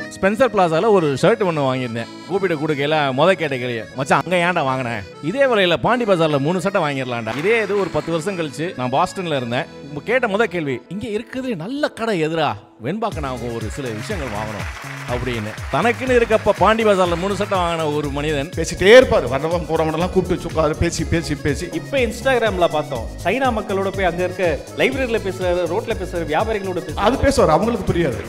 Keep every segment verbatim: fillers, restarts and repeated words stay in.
Spencer பிளாசால ஒரு shirt ஒன்று வாங்கியிருந்தேன். கூப்பிட்டு கொடுக்கல முத கேட்ட கேள்வி, மச்சான் அங்க ஏன்டா வாங்கினேன்? இதே விலையில பாண்டி பஜார்ல மூணு சட்டை வாங்கிடலாம்டா. இதே இது ஒரு பத்து வருஷம் கழிச்சு நான் பாஸ்டன்ல இருந்தேன். கேட்ட முத கேள்வி, இங்க இருக்குது நல்ல கடை எதிரா வெண்பாக்க நான் ஒரு சில விஷயங்கள் வாங்கணும் அப்படின்னு. தனக்குன்னு இருக்கப்ப பாண்டி பஜார்ல மூணு சட்டை வாங்கின ஒரு மனிதன் பேசிட்டே இருப்பாரு. வரவன் போறவனெல்லாம் கூப்பிட்டு சுக்காது பேசி பேசி பேசி இப்போ இன்ஸ்டாகிராம்ல பார்த்தோம், சைனா மக்களோட போய் அங்க இருக்க லைப்ரரியில பேசுறாரு, ரோட்ல பேசுறாரு, வியாபாரிகளோட பேசுறாரு. அது பேசுவார், அவங்களுக்கு புரியாது.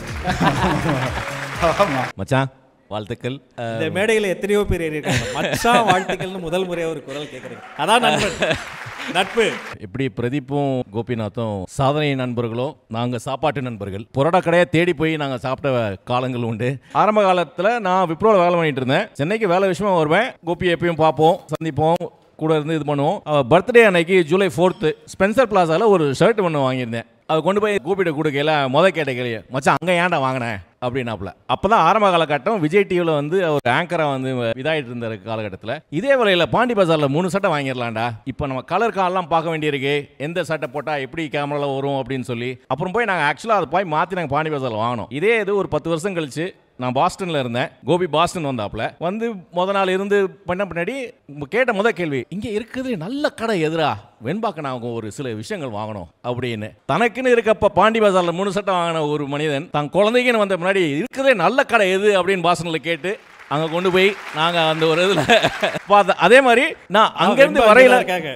மச்சான் வாழ்த்துக்கள். இந்த மேடையில் எத்தனையோ பேர் ஏறியிருக்காங்க. மச்சான் வாழ்த்துக்கள்னு முதல் முறையாக ஒரு குரல் கேட்குறேன். அதான் நண்பன் நட்பு. எப்படி பிரதீப்பும் கோபிநாத்தும் சாதனை நண்பர்களோ, நாங்கள் சாப்பாட்டு நண்பர்கள். புரோட்டா கடையை தேடி போய் நாங்கள் சாப்பிட்ட காலங்கள் உண்டு. ஆரம்ப காலத்தில் நான் விப்ரோவில் வேலை பண்ணிட்டு இருந்தேன். சென்னைக்கு வேலை விஷயமா வருவேன். கோபி எப்பயும் பார்ப்போம், சந்திப்போம், கூட இருந்து இது பண்ணுவோம். பர்த்டே அன்னைக்கு ஜூலை ஃபோர்த்து ஸ்பென்சர் பிளாசால ஒரு ஷர்ட் ஒன்று வாங்கியிருந்தேன். அதை கொண்டு போய் கூப்பிட்டு கொடுக்கல முத கேட்ட கேள்வி, மச்சான் அங்கே ஏன்டா வாங்கினேன் அப்படின்னாப்புல. அப்பதான் ஆரம்ப காலகட்டம் விஜய் டிவியில் வந்து ஒரு ஆங்கரா வந்து இதாயிட்டு இருந்த காலகட்டத்தில் இதே விலையில பாண்டி பஜார்ல மூணு சட்டை வாங்கிடலாம்டா. இப்போ நம்ம கலர் கார்லாம் பார்க்க வேண்டியிருக்கு, எந்த சட்டை போட்டா எப்படி கேமரால வரும் அப்படின்னு சொல்லி. அப்புறம் போய் நாங்கள் ஆக்சுவலாக அதை போய் மாற்றி நாங்கள் பாண்டி பஜார்ல வாங்கினோம். இதே இது ஒரு பத்து வருஷம் கழிச்சு நான் பாஸ்டன்ல இருந்தேன். கோபி பாஸ்டன் வந்தாப்புல வந்து முத நாள் இருந்து பண்ண பின்னாடி கேட்ட முத கேள்வி, இங்க இருக்குது நல்ல கடை எதிரா வெண்பாக்க நான் ஒரு சில விஷயங்கள் வாங்கணும் அப்படின்னு. தனக்குன்னு இருக்கப்ப பாண்டி பஜார்ல மூணு சட்டை வாங்கின ஒரு மனிதன் தான் குழந்தைக்குன்னு வந்த முன்னாடி இருக்குதே நல்ல கடை எது அப்படின்னு பாஸ்டன்ல கேட்டு அங்க கொண்டு போய் நாங்க அந்த ஒரு இதுல பார்த்தோம். அதே மாதிரி நான் அங்கிருந்து வரையில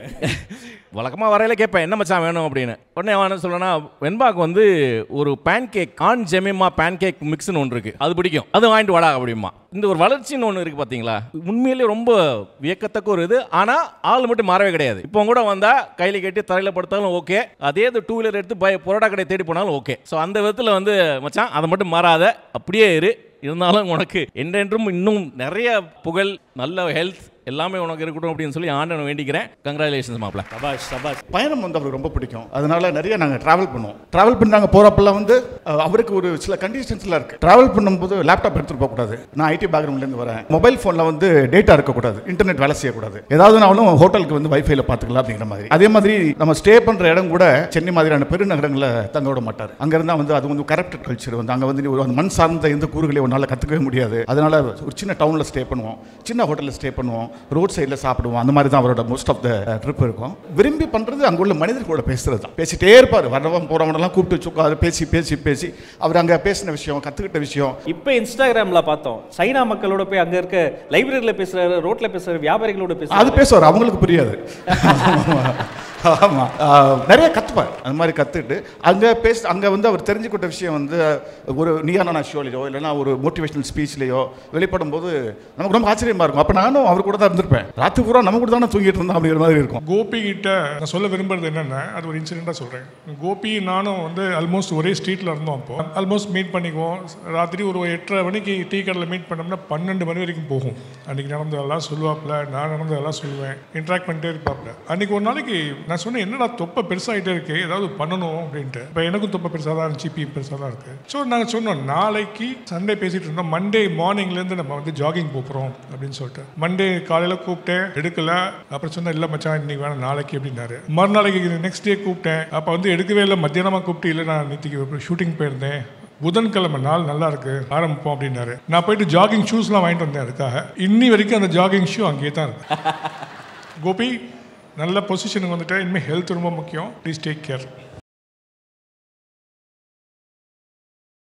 வழக்கமாக வரையில கேட்பேன், என்ன மச்சான் வேணும் அப்படின்னு. உடனே அவன் சொல்லனா, வெண்பாக்கு வந்து ஒரு பேன் கேக் கான் ஜெமிமா பேன் கேக் மிக்ஸ்னு ஒன்று இருக்கு, அது பிடிக்கும், அது வாங்கிட்டு வாடா அப்படிமா. இந்த ஒரு வளர்ச்சின்னு ஒன்று இருக்கு பார்த்தீங்களா, உண்மையிலேயே ரொம்ப வியக்கத்தக்க ஒரு இது. ஆனால் ஆள் மட்டும் மாறவே கிடையாது. இப்போ கூட வந்தால் கையில் கட்டி தரையில் படுத்தாலும் ஓகே, அதே இது டூ வீலர் எடுத்து பய பொரோட்டா கடையை தேடி போனாலும் ஓகே. ஸோ அந்த விதத்தில் வந்து மச்சான் அதை மட்டும் மாறாத, அப்படியே இரு. இருந்தாலும் உனக்கு என்றென்றும் இன்னும் நிறைய புகழ், நல்ல ஹெல்த் எல்லாமே உனக்கு இருக்கட்டும் அப்படின்னு சொல்லி ஆண்டவனை வேண்டிக்கிறேன். கங்க்ராச்சுலேஷன்ஸ் மாப்ள. சபாஷ் சபாஷ். பயணம் வந்து அவருக்கு ரொம்ப பிடிக்கும். அதனால நிறைய நாங்கள் ட்ராவல் பண்ணுவோம். ட்ராவல் பண்ணி நாங்கள் போகிறப்பெல்லாம் வந்து அவருக்கு ஒரு சில கண்டிஷன்ஸ்லாம் இருக்குது. ட்ராவல் பண்ணும்போது லேப்டாப் எடுத்துகிட்டு போகக்கூடாது. நான் ஐடி பேக்ரவுண்ட்லேருந்து வரேன். மொபைல் ஃபோனில் வந்து டேட்டா இருக்கக்கூடாது, இன்டர்நெட் வேலை செய்யக்கூடாது. ஏதாவது நானும் ஹோட்டலுக்கு வந்து வைஃபைல பார்த்துக்கலாம் அப்படிங்கிற மாதிரி. அதே மாதிரி நம்ம ஸ்டே பண்ணுற இடம் கூட சென்னை மாதிரியான பெருநகரங்களில் தங்க விட மாட்டார். அங்கே இருந்தால் வந்து அது வந்து கரப்டட் கல்ச்சர் வந்து அங்கே வந்து ஒரு மண் சார்ந்த எந்த கூறுகளை ஒன்றால் கற்றுக்கவே முடியாது. அதனால ஒரு சின்ன டவுனில் ஸ்டே பண்ணுவோம், சின்ன ஹோட்டலில் ஸ்டே பண்ணுவோம், ரோட் சைடில் சாப்பிடுவோம். அந்த மாதிரி தான் அவரோட மோஸ்ட் ஆஃப் த ட்ரிப் இருக்கும். விரும்பி பண்ணுறது அங்கே உள்ள மனிதர்களோட பேசுறது தான். பேசிட்டே இருப்பார். வரவன் போகிறவனெல்லாம் கூப்பிட்டு சுக்காது பேசி பேசி பேசி அவர் அங்கே பேசின விஷயம், கற்றுக்கிட்ட விஷயம். இப்போ இன்ஸ்டாகிராம்ல பார்த்தோம், சைனா மக்களோட போய் அங்கே இருக்க லைப்ரரியில் பேசுறாரு, ரோட்ல பேசுறாரு, வியாபாரிகளோட பேசுறாரு. அது பேசுவார், அவங்களுக்கு புரியாது. ஆமாம், நிறைய கற்றுப்பார். அந்த மாதிரி கற்றுக்கிட்டு அங்கே பேச அங்கே வந்து அவர் தெரிஞ்சுக்கிட்ட விஷயம் வந்து ஒரு நியானா ஷோலையோ இல்லைனா ஒரு மோட்டிவேஷனல் ஸ்பீச்லையோ வெளிப்படும் போது நமக்கு ரொம்ப ஆச்சரியமாக இருக்கும். அப்போ நானும் அவர் கூட தான் இருந்திருப்பேன். ராத்திரி பூரா நம்ம கூட தானே தூங்கிட்டு இருந்தோம் அப்படிங்கிற மாதிரி இருக்கும். கோபி கிட்ட நான் சொல்ல விரும்புறது என்னென்னா, அது ஒரு இன்சிடெண்ட்டாக சொல்கிறேன். கோபி நானும் வந்து ஆல்மோஸ்ட் ஒரே ஸ்ட்ரீட்டில் இருந்தோம். அப்போ ஆல்மோஸ்ட் மீட் பண்ணிக்குவோம். ராத்திரி ஒரு எட்டரை மணிக்கு டீ கடையில் மீட் பண்ணோம்னா பன்னெண்டு மணி வரைக்கும் போகும். அன்றைக்கி நடந்ததெல்லாம் சொல்லுவாப்பில், நான் நடந்ததெல்லாம் சொல்லுவேன், இன்ட்ராக்ட் பண்ணிட்டே இருப்பாப்பில். அன்றைக்கி ஒரு நாளைக்கு நான் சொன்னேன், என்னடா தொப்பை பெருசாகிட்டே இருக்கு, ஏதாவது பண்ணணும் அப்படின்ட்டு. இப்போ எனக்கும் தொப்பை பெருசாக தான் இருந்துச்சு, பி பெருசாக தான் இருக்குது. ஸோ நாங்கள் சொன்னோம், நாளைக்கு சண்டே பேசிகிட்டு இருந்தோம், மண்டே மார்னிங்லேருந்து நம்ம வந்து ஜாகிங் போகிறோம் அப்படின்னு சொல்லிட்டு. மண்டே காலையில் கூப்பிட்டேன், எடுக்கல. அப்புறம் சொன்னேன், இல்லை மச்சான் இன்னைக்கு வேணாம் நாளைக்கு அப்படின்னாரு. மறுநாளைக்கு நெக்ஸ்ட் டே கூப்பிட்டேன், அப்போ வந்து எடுக்கவே இல்லை. மத்தியானமாக கூப்பிட்டு, இல்லை நான் நேற்றுக்கு ஷூட்டிங் போயிருந்தேன், புதன்கிழமை நாள் நல்லா இருக்கு ஆரம்பிப்போம் அப்படின்னாரு. நான் போயிட்டு ஜாகிங் ஷூஸ்லாம் வாங்கிட்டு வந்தேன். அதுக்காக இன்னி வரைக்கும் அந்த ஜாகிங் ஷூ அங்கேயே தான் இருக்கு. கோபி நல்ல பொசிஷனுக்கு வந்துட்டு, இனிமேல் ஹெல்த் ரொம்ப முக்கியம். Please take care.